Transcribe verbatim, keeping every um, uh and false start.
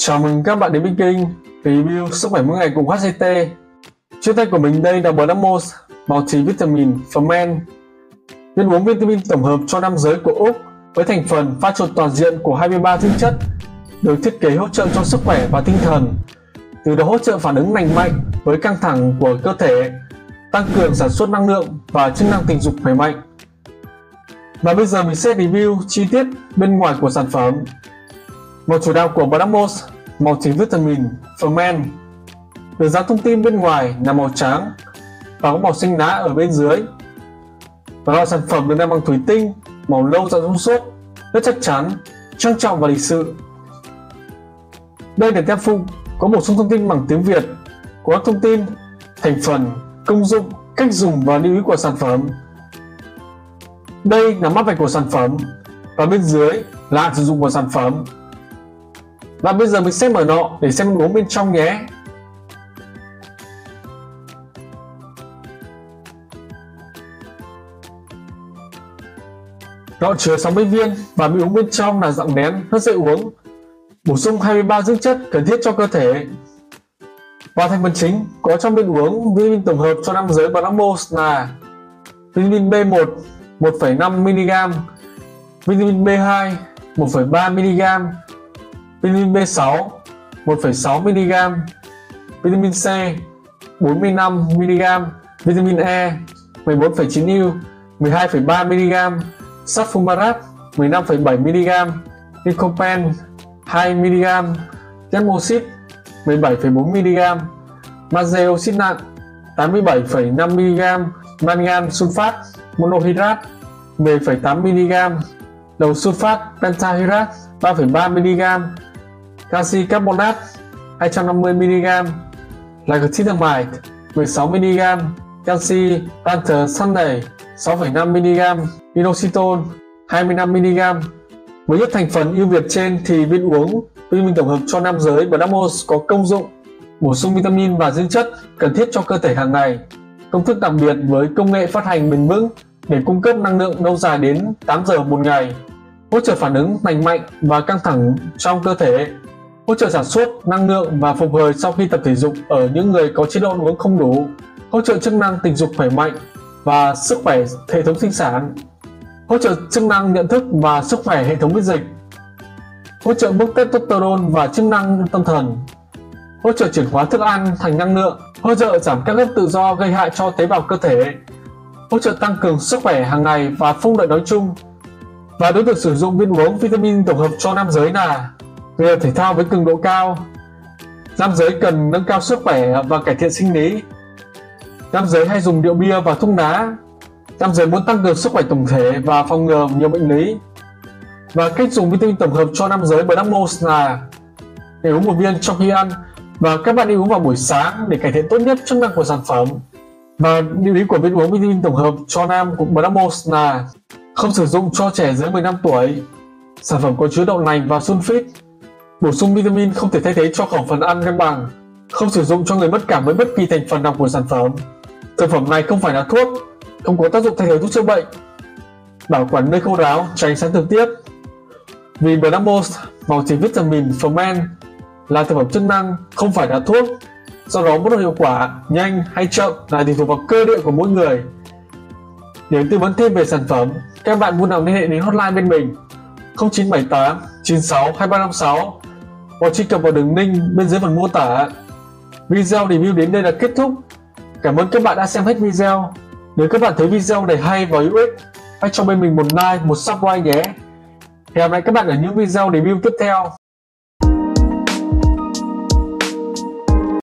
Chào mừng các bạn đến với kênh review sức khỏe mỗi ngày cùng hát giê tê. Trước tay của mình đây là Bramos Multivitamin for Men, viên uống vitamin tổng hợp cho nam giới của Úc với thành phần pha trộn toàn diện của hai mươi ba dưỡng chất, được thiết kế hỗ trợ cho sức khỏe và tinh thần, từ đó hỗ trợ phản ứng lành mạnh với căng thẳng của cơ thể, tăng cường sản xuất năng lượng và chức năng tình dục khỏe mạnh. Và bây giờ mình sẽ review chi tiết bên ngoài của sản phẩm. Màu chủ đạo của Bramos Multivitamin for Men được dán thông tin bên ngoài là màu trắng và có màu xanh lá ở bên dưới. Và loại sản phẩm được làm bằng thủy tinh, màu nâu dạng trong suốt, rất chắc chắn, trang trọng và lịch sự. Đây là tem phụ có bổ sung thông tin bằng tiếng Việt, có các thông tin thành phần, công dụng, cách dùng và lưu ý của sản phẩm. Đây là mác vạch của sản phẩm và bên dưới là hạn sử dụng của sản phẩm. Và bây giờ mình sẽ mở nọ để xem uống bên trong nhé. Nọ chứa sáu mươi viên và bị uống bên trong là dạng nén, rất dễ uống, bổ sung hai mươi ba dưỡng chất cần thiết cho cơ thể. Và thành phần chính có trong bên uống vitamin tổng hợp cho nam giới Bramos là vitamin B một một phẩy năm mi li gam, vitamin B hai một phẩy ba mi li gam, vitamin B sáu một phẩy sáu mi li gam, vitamin C bốn mươi lăm mi li gam, vitamin E mười bốn phẩy chín u, mười hai phẩy ba mi li gam, sắt fumarat mười lăm phẩy bảy mi li gam, lycopene hai mi li gam, thiomoxit mười bảy phẩy bốn mi li gam, magie oxit nặng tám mươi bảy phẩy năm mi li gam, mangan sulfat monohydrat mười phẩy tám mi li gam, dầu sulfat pentahydrat ba phẩy ba mi li gam, canxi carbonate hai trăm năm mươi mi li gam, nicotinamide mười sáu mi li gam, canxi pantothenic sáu phẩy năm mi li gam, inositol hai mươi lăm mi li gam. Với những thành phần ưu việt trên thì viên uống vitamin tổng hợp cho nam giới Bramos có công dụng bổ sung vitamin và dưỡng chất cần thiết cho cơ thể hàng ngày. Công thức đặc biệt với công nghệ phát hành bền vững để cung cấp năng lượng lâu dài đến tám giờ một ngày, hỗ trợ phản ứng lành mạnh và căng thẳng trong cơ thể, hỗ trợ sản xuất năng lượng và phục hồi sau khi tập thể dục ở những người có chế độ ăn uống không đủ, hỗ trợ chức năng tình dục khỏe mạnh và sức khỏe hệ thống sinh sản, hỗ trợ chức năng nhận thức và sức khỏe hệ thống miễn dịch, hỗ trợ mức testosterone và chức năng tâm thần, hỗ trợ chuyển hóa thức ăn thành năng lượng, hỗ trợ giảm các gốc tự do gây hại cho tế bào cơ thể, hỗ trợ tăng cường sức khỏe hàng ngày và phúc lợi nói chung. Và đối tượng sử dụng viên uống vitamin tổng hợp cho nam giới là người thể thao với cường độ cao, nam giới cần nâng cao sức khỏe và cải thiện sinh lý, nam giới hay dùng rượu bia và thuốc lá, nam giới muốn tăng cường sức khỏe tổng thể và phòng ngừa nhiều bệnh lý. Và cách dùng vitamin tổng hợp cho nam giới Bramos là để uống một viên trong khi ăn, và các bạn đi uống vào buổi sáng để cải thiện tốt nhất chức năng của sản phẩm. Và lưu ý của viên uống vitamin tổng hợp cho nam của Bramos là không sử dụng cho trẻ dưới mười lăm tuổi. Sản phẩm có chứa đậu nành và sulfit. Bổ sung vitamin không thể thay thế cho khẩu phần ăn cân bằng. Không sử dụng cho người mất cảm với bất kỳ thành phần nào của sản phẩm. Thực phẩm này không phải là thuốc, không có tác dụng thay thế thuốc chữa bệnh. Bảo quản nơi khô ráo, tránh sáng trực tiếp. Vì Bramos Multivitamin for Men là thực phẩm chức năng, không phải là thuốc, do đó mức độ hiệu quả nhanh hay chậm là tùy thuộc vào cơ địa của mỗi người. Để tư vấn thêm về sản phẩm, các bạn vui lòng liên hệ đến hotline bên mình không chín bảy tám chín sáu hai ba năm sáu hoặc truy cập vào đường link bên dưới phần mô tả. Video review đến đây là kết thúc. Cảm ơn các bạn đã xem hết video. Nếu các bạn thấy video này hay và hữu ích, hãy cho bên mình một like, một subscribe nhé. Hẹn gặp lại các bạn ở những video review tiếp theo.